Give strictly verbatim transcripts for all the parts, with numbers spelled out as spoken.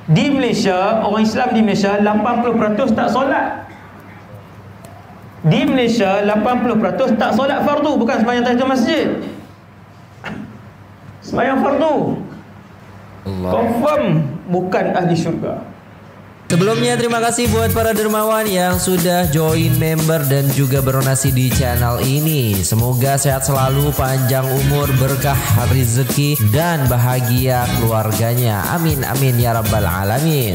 Di Malaysia, orang Islam di Malaysia lapan puluh peratus tak solat. Di Malaysia lapan puluh peratus tak solat fardu, bukan sembahyang tahiyatul masjid. Sembahyang fardu. Allah. Confirm bukan ahli syurga. Sebelumnya terima kasih buat para dermawan yang sudah join member dan juga berdonasi di channel ini. Semoga sehat selalu, panjang umur, berkah rezeki dan bahagia keluarganya. Amin amin ya rabbal alamin.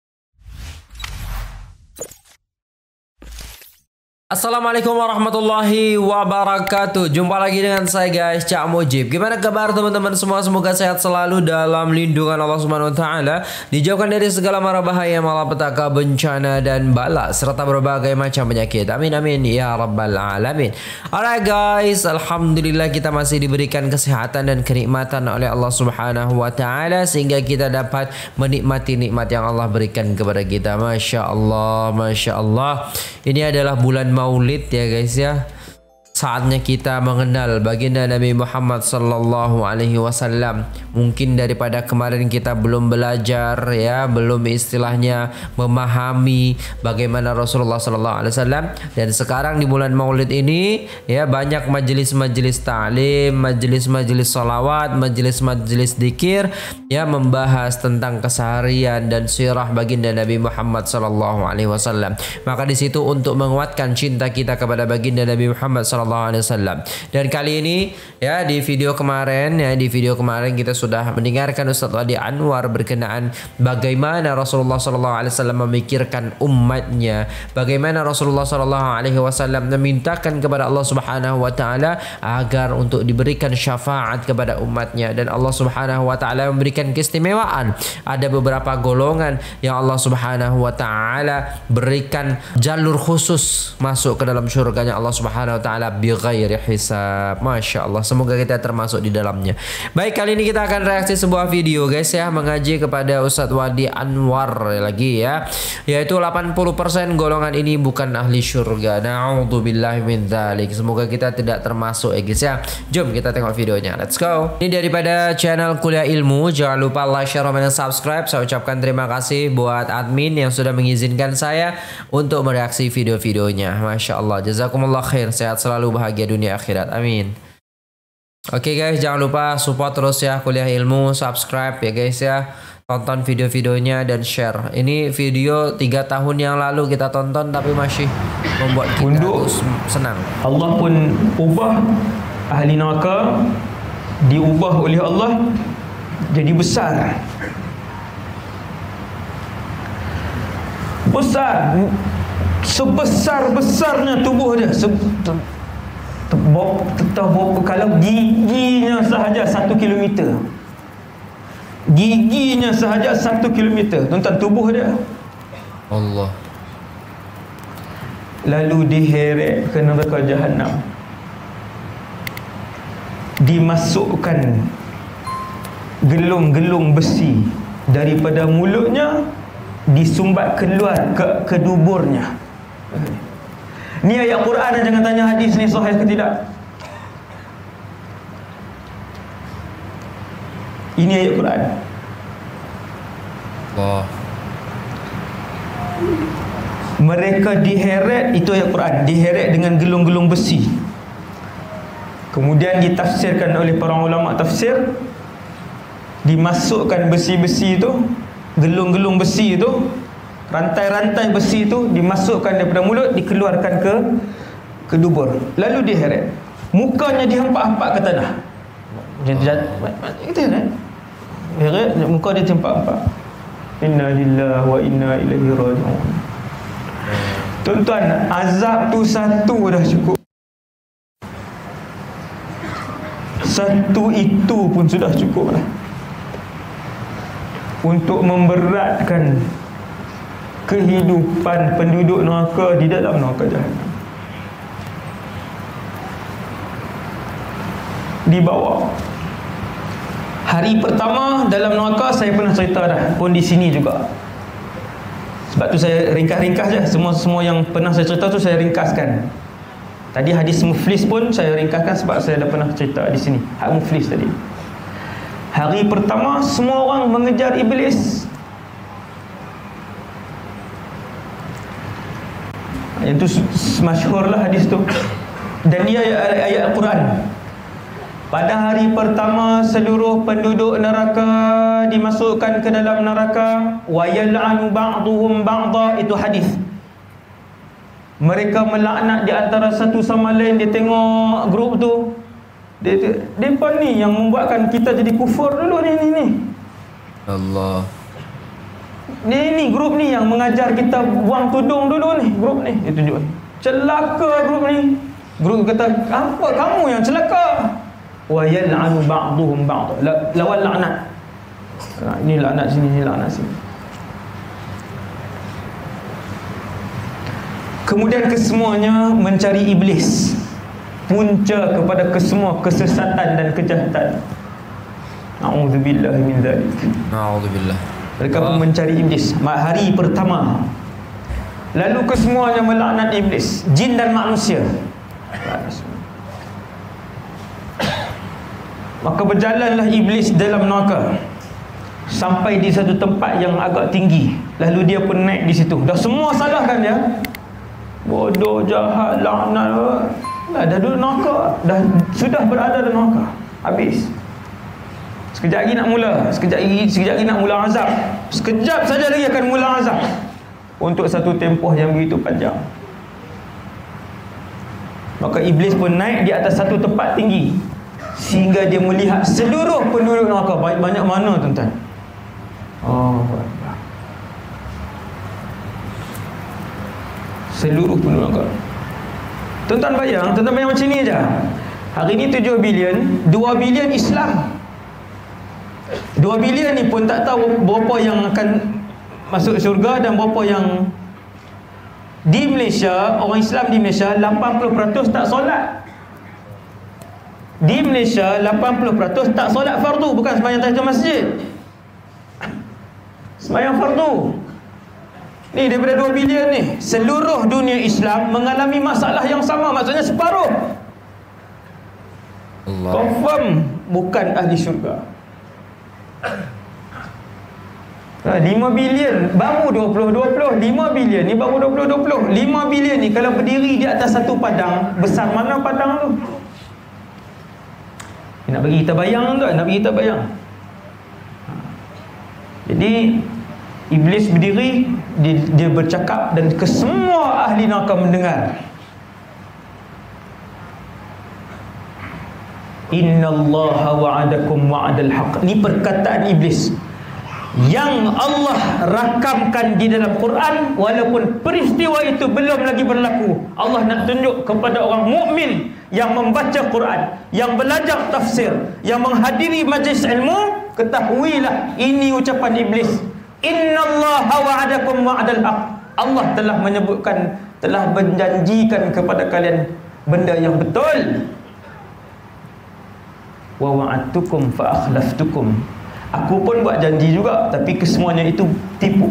Assalamualaikum warahmatullahi wabarakatuh. Jumpa lagi dengan saya guys, Cak Mujib. Gimana kabar teman-teman semua? Semoga sehat selalu dalam lindungan Allah Subhanahu wa taala, dijauhkan dari segala mara bahaya, malapetaka, bencana dan bala serta berbagai macam penyakit. Amin amin ya rabbal alamin. Alright guys, alhamdulillah kita masih diberikan kesehatan dan kenikmatan oleh Allah Subhanahu wa taala sehingga kita dapat menikmati nikmat yang Allah berikan kepada kita. Masya Allah, Masya Allah. Ini adalah bulan Maulid ya guys ya. Saatnya kita mengenal baginda Nabi Muhammad sallallahu alaihi wasallam. Mungkin daripada kemarin kita belum belajar ya, belum istilahnya memahami bagaimana Rasulullah sallallahu alaihi wasallam, dan sekarang di bulan Maulid ini ya banyak majelis-majelis ta'lim, majelis-majelis salawat, majelis-majelis zikir ya membahas tentang keseharian dan sirah baginda Nabi Muhammad sallallahu alaihi wasallam. Maka di situ untuk menguatkan cinta kita kepada baginda Nabi Muhammad sallallahu alaihi wasallam. Dan kali ini ya di video kemarin ya di video kemarin kita sudah mendengarkan Ustaz Wadi Anwar berkenaan bagaimana Rasulullah sallallahu alaihi wasallam memikirkan umatnya, bagaimana Rasulullah sallallahu alaihi wasallam memintakan kepada Allah Subhanahu wa taala agar untuk diberikan syafaat kepada umatnya, dan Allah Subhanahu wa taala memberikan keistimewaan. Ada beberapa golongan yang Allah Subhanahu wa taala berikan jalur khusus masuk ke dalam syurganya Allah Subhanahu wa taala bighairi hisab. Masya Allah, semoga kita termasuk di dalamnya. Baik, kali ini kita akan reaksi sebuah video guys ya, mengaji kepada Ustadz Wadi Anwar lagi ya, yaitu delapan puluh persen golongan ini bukan ahli syurga. Na'udzubillahi min dzalik. Semoga kita tidak termasuk ya guys ya. Jom kita tengok videonya, let's go. Ini daripada channel Kuliah Ilmu. Jangan lupa like, share, dan subscribe. Saya ucapkan terima kasih buat admin yang sudah mengizinkan saya untuk mereaksi video-videonya. Masya Allah, jazakumullah khair. Sehat selalu, bahagia dunia akhirat, amin. Oke okay guys, jangan lupa support terus ya Kuliah Ilmu, subscribe ya guys ya, tonton video-videonya dan share. Ini video tiga tahun yang lalu kita tonton tapi masih membuat kita Unduk. senang. Allah pun ubah ahli neraka, diubah oleh Allah jadi besar. Besar, sebesar-besarnya tubuh dia. Se Kalau giginya sahaja satu kilometer, giginya sahaja satu kilometer, tentang tubuh dia. Allah. Lalu diheret ke neraka Jahannam, dimasukkan gelung-gelung besi daripada mulutnya, disumbat keluar ke keduburnya. Ni ayat Quran, jangan tanya hadis ni sahih ke tidak. Ini ayat Quran. Allah. Mereka diheret, itu ayat Quran, diheret dengan gelung-gelung besi. Kemudian ditafsirkan oleh para ulama tafsir, dimasukkan besi-besi itu, gelung-gelung besi itu, rantai-rantai besi itu dimasukkan daripada mulut, dikeluarkan ke ke dubur, lalu diheret. Mukanya dihempak-hempak ke tanah. Itu kan? Heret, muka dia hempak-hempak. Inna lillahi wa inna ilaihi raji'un. Tuan-tuan, azab tu satu dah cukup. Satu itu pun sudah cukup lah untuk memberatkan kehidupan penduduk neraka di dalam neraka Jahannam. Di bawah. Hari pertama dalam neraka saya pernah cerita dah, pun di sini juga. Sebab tu saya ringkas-ringkas je. Semua-semua yang pernah saya cerita tu saya ringkaskan. Tadi hadis muflis pun saya ringkaskan sebab saya dah pernah cerita di sini. Hak muflis tadi. Hari pertama semua orang mengejar iblis. Yang tu masyhur lah hadis tu. Dan dia ayat, ayat Al-Quran. Pada hari pertama seluruh penduduk neraka dimasukkan ke dalam neraka, wa yal'anu ba'duhum ba'dha, itu hadis. Mereka melaknat di antara satu sama lain. Dia tengok grup tu, dia depa ni yang membuatkan kita jadi kufur dulu ni ni ni. Allah. Ni ni grup ni yang mengajar kita buang tudung dulu ni, grup ni. Dia tunjuk. Celaka grup ni. Grup kata, apa kamu yang celaka? Wa yal'anu ba'duhum ba'd. Lawan laknat. Ini laknat sini, ini laknat sini. Kemudian kesemuanya mencari iblis, punca kepada kesemua kesesatan dan kejahatan. A'udzubillahi min dzalik. A'udzubillah. Mereka pun mencari iblis hari pertama. Lalu kesemuanya melaknat iblis, jin dan manusia. Maka berjalanlah iblis dalam neraka sampai di satu tempat yang agak tinggi. Lalu dia pun naik di situ. Dah semua salahkan dia. Bodoh, jahat, laknat. Dah, dah duduk neraka, dah sudah berada dalam neraka. Habis. Sekejap lagi nak mula, sekejap lagi, sekejap lagi nak mula azab. Sekejap saja lagi akan mula azab. Untuk satu tempoh yang begitu panjang. Maka iblis pun naik di atas satu tempat tinggi sehingga dia melihat seluruh penduduk neraka. Baik banyak mana tuan-tuan? Oh, seluruh penduduk neraka. Tuan-tuan bayang, tuan-tuan bayang macam ni aja. Hari ni tujuh bilion, dua bilion Islam. dua bilion ni pun tak tahu berapa yang akan masuk syurga dan berapa yang di Malaysia, orang Islam di Malaysia lapan puluh peratus tak solat. Di Malaysia lapan puluh peratus tak solat fardu, bukan sembahyang tahiyat masjid. Sembahyang fardu. Ni daripada dua bilion ni, seluruh dunia Islam mengalami masalah yang sama, maksudnya separuh. Allah. Confirm bukan ahli syurga. lima bilion baru dua puluh dua puluh, lima bilion ni baru dua puluh dua puluh. lima bilion ni kalau berdiri di atas satu padang, besar mana padang tu? Nak bagi kita bayang tak? Nak bagi kita bayang. Jadi iblis berdiri, dia, dia bercakap dan kesemua ahli neraka mendengar. Innallaha wa'adakum wa'adal haqq. Ini perkataan iblis yang Allah rakamkan di dalam Quran, walaupun peristiwa itu belum lagi berlaku. Allah nak tunjuk kepada orang mukmin yang membaca Quran, yang belajar tafsir, yang menghadiri majlis ilmu, ketahuilah ini ucapan iblis. Innallaha wa'adakum wa'adal haqq. Allah telah menyebutkan, telah menjanjikan kepada kalian benda yang betul. Wa wa'adtukum fa akhlaftukum. Aku pun buat janji juga, tapi kesemuanya itu tipu.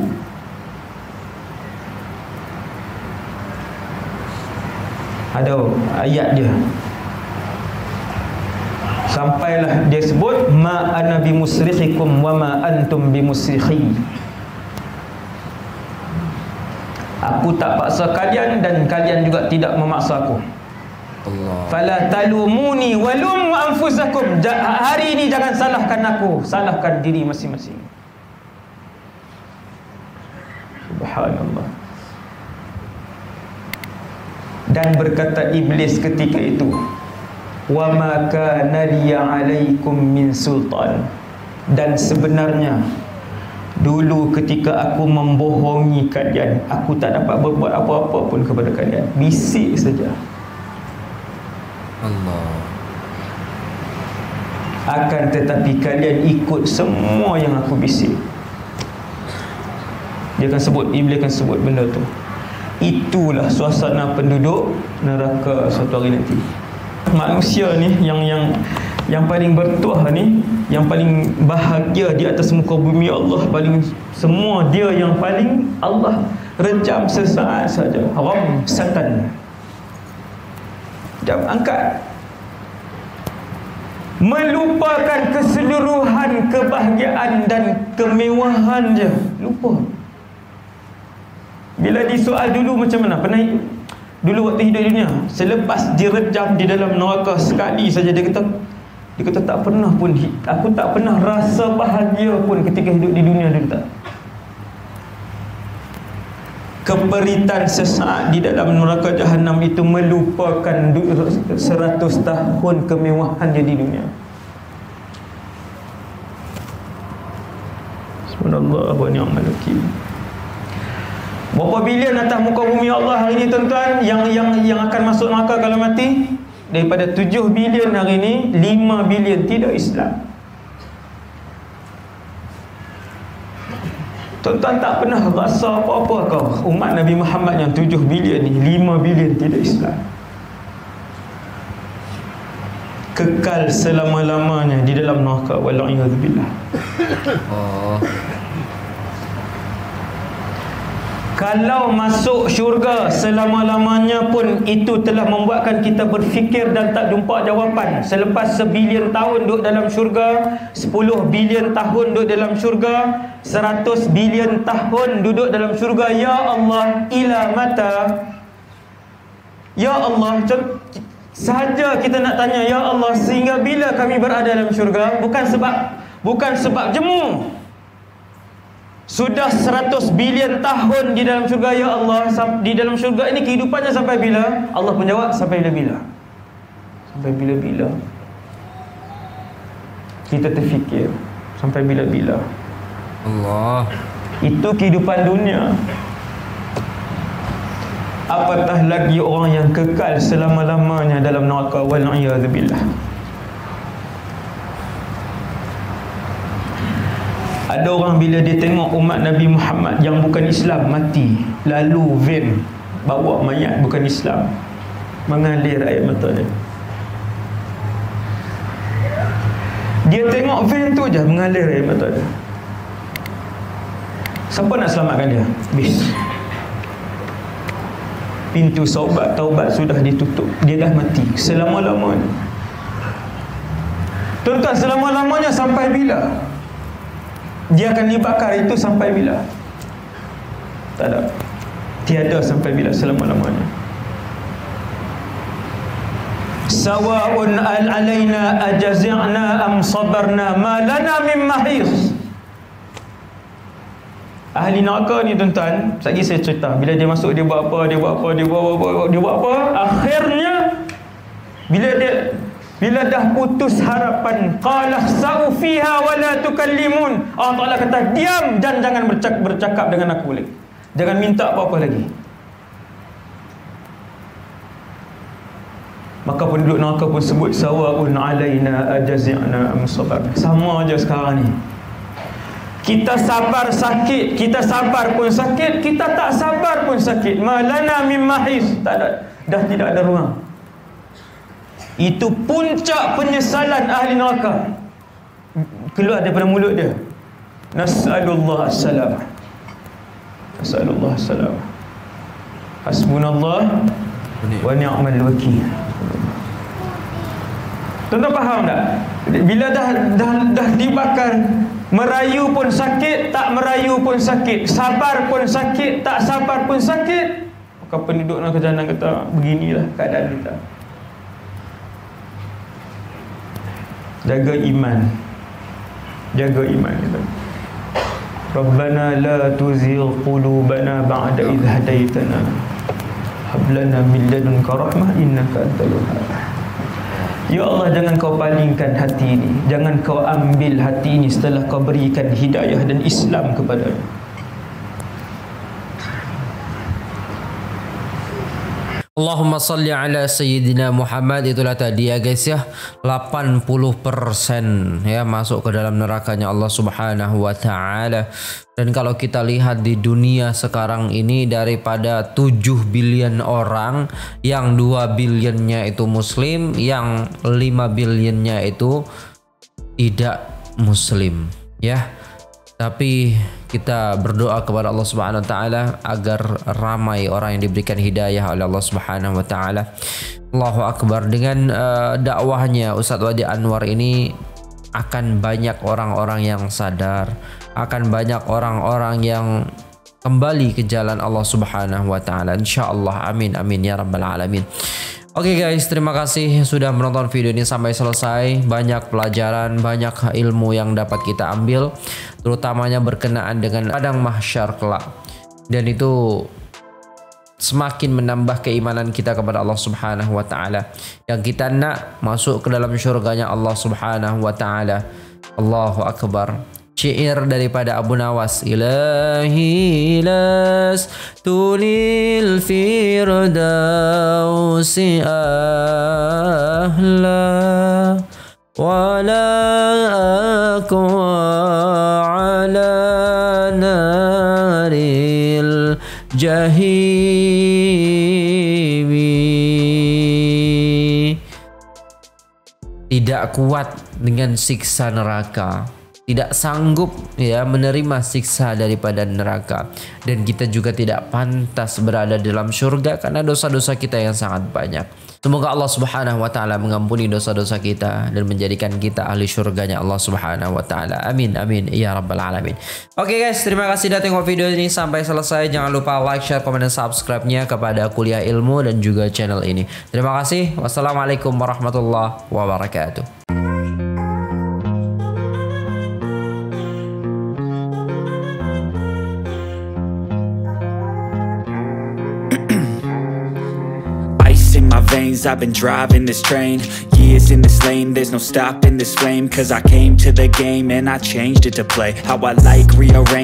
Ada ayat dia. Sampailah dia sebut ma ana bimusrikhikum wa ma antum bimusrikhi. Aku tak paksa kalian dan kalian juga tidak memaksa aku. Allah. Fala talumuni walum anfusakum. Hari ini jangan salahkan aku, salahkan diri masing-masing. Subhanallah. Dan berkata iblis ketika itu, wa ma kana liya alaikum min sultan. Dan sebenarnya dulu ketika aku membohongi kalian, aku tak dapat berbuat apa-apa pun kepada kalian. Bisik saja. Allah. Akan tetapi kalian ikut semua yang aku bisik. Dia akan sebut, iblis akan sebut benda tu. Itulah suasana penduduk neraka suatu hari nanti. Manusia ni yang yang yang paling bertuah ni, yang paling bahagia di atas muka bumi Allah, paling semua dia yang paling Allah rejam sesaat saja. Haram satan. Jam angkat, melupakan keseluruhan kebahagiaan dan kemewahan je. Lupa. Bila disoal dulu macam mana? Pernah dulu waktu hidup di dunia, selepas direjam di dalam neraka sekali saja, dia kata dia kata tak pernah pun, aku tak pernah rasa bahagia pun ketika hidup di dunia dulu tak. Keperitan sesaat di dalam neraka Jahannam itu melupakan seratus tahun kemewahannya di dunia. Subhanallah wa ni'mal wakil. Berapa bilion atas muka bumi Allah hari ini tuan-tuan yang yang yang akan masuk neraka kalau mati? Daripada tujuh bilion hari ini, lima bilion tidak Islam. Tuan-tuan tak pernah rasa apa-apa kau umat Nabi Muhammad yang tujuh bilion ni, lima bilion tidak Islam. Kekal selama-lamanya di dalam neraka, wal'iyadzubillah. Oh. Kalau masuk syurga selama-lamanya pun itu telah membuatkan kita berfikir dan tak jumpa jawapan. Selepas sebilion tahun duduk dalam syurga, sepuluh bilion tahun duduk dalam syurga, seratus bilion tahun duduk dalam syurga, ya Allah, ila mata? Ya Allah, sahaja kita nak tanya, ya Allah, sehingga bila kami berada dalam syurga? Bukan sebab bukan sebab jemu. Sudah seratus bilion tahun di dalam syurga, ya Allah, di dalam syurga ini kehidupannya sampai bila? Allah pun jawab, sampai bila-bila. Sampai bila-bila. Kita terfikir, sampai bila-bila. Allah. Itu kehidupan dunia. Apatah lagi orang yang kekal selama-lamanya dalam neraka, wal'iyadzubillah. Ada orang bila dia tengok umat Nabi Muhammad yang bukan Islam mati, lalu van bawa mayat bukan Islam, mengalir air mata dia. Dia tengok van tu je mengalir air mata dia. Siapa nak selamatkan dia? Bis. Pintu taubat taubat sudah ditutup. Dia dah mati selama-lamanya. Tuan-tuan, selama-lamanya sampai bila? Dia akan dibakar itu sampai bila? Tak ada. Tiada sampai bila, selama-lamanya. Sawa'un al-alaina ajazi'na am sabarna ma lana min mahis. Ahli neraka ni tuan-tuan, lagi saya cerita, bila dia masuk dia buat apa, dia buat apa, dia buat apa, dia buat apa, akhirnya bila dia bila dah putus harapan, qala sa'u fiha wa la tukallimun. Allah Taala kata, diam dan jangan bercakap, bercakap dengan aku lagi. Jangan minta apa-apa lagi. Maka penduduk neraka pun sebut, sawa'un alaina ajazi'na am sabarna. Sama aja sekarang ni. Kita sabar sakit, kita sabar pun sakit, kita tak sabar pun sakit. Malana min mahis. Tak ada, dah tidak ada ruang. Itu puncak penyesalan ahli neraka. Keluar daripada mulut dia, nas'alullah as-salamah. Nas'alullah as-salamah. Hasbunallah wa ni'mal wakil. Tuan-tuan faham tak? Bila dah dah dah dibakar, merayu pun sakit, tak merayu pun sakit, sabar pun sakit, tak sabar pun sakit. Maka penduduk neraka jahanam kata, beginilah keadaan kita. Jaga iman. Jaga iman kita. Rabbana la tuzigh qulubana ba'da idh hadaitana. Hab lana min ladunka rahmah innaka antal wahhab. Ya Allah, jangan kau palingkan hati ini, jangan kau ambil hati ini setelah kau berikan hidayah dan Islam kepadanya. Allahumma salli ala Sayyidina Muhammad. Itulah tadi ya guys ya, delapan puluh persen ya masuk ke dalam nerakanya Allah Subhanahu wa taala. Dan kalau kita lihat di dunia sekarang ini, daripada tujuh bilion orang, yang dua bilionnya itu muslim, yang lima bilionnya itu tidak muslim ya. Tapi kita berdoa kepada Allah Subhanahu wa taala agar ramai orang yang diberikan hidayah oleh Allah Subhanahu wa taala. Allahu akbar. Dengan uh, dakwahnya Ustadz Wadi Anwar ini akan banyak orang-orang yang sadar, akan banyak orang-orang yang kembali ke jalan Allah Subhanahu wa taala insyaallah. Amin amin ya rabbal alamin. Oke okay guys, terima kasih sudah menonton video ini sampai selesai. Banyak pelajaran, banyak ilmu yang dapat kita ambil, terutamanya berkenaan dengan padang mahsyar kelak. Dan itu semakin menambah keimanan kita kepada Allah Subhanahu wa taala. Yang kita nak masuk ke dalam syurganya Allah Subhanahu wa taala. Allahu akbar. Syair daripada Abu Nawas, Ilahi las tulil firdausi ahla wala aqwa ala naril jahimi. Tidak kuat dengan siksa neraka, tidak sanggup ya menerima siksa daripada neraka, dan kita juga tidak pantas berada dalam surga karena dosa-dosa kita yang sangat banyak. Semoga Allah Subhanahu wa taala mengampuni dosa-dosa kita dan menjadikan kita ahli surganya Allah Subhanahu wa taala. Amin amin ya rabbal alamin. Oke okay guys, terima kasih sudah tengok video ini sampai selesai. Jangan lupa like, share, komen, dan subscribe-nya kepada Kuliah Ilmu dan juga channel ini. Terima kasih. Wassalamualaikum warahmatullahi wabarakatuh. In my veins, I've been driving this train, years in this lane, there's no stopping this flame, cause I came to the game and I changed it to play how I like, rearrange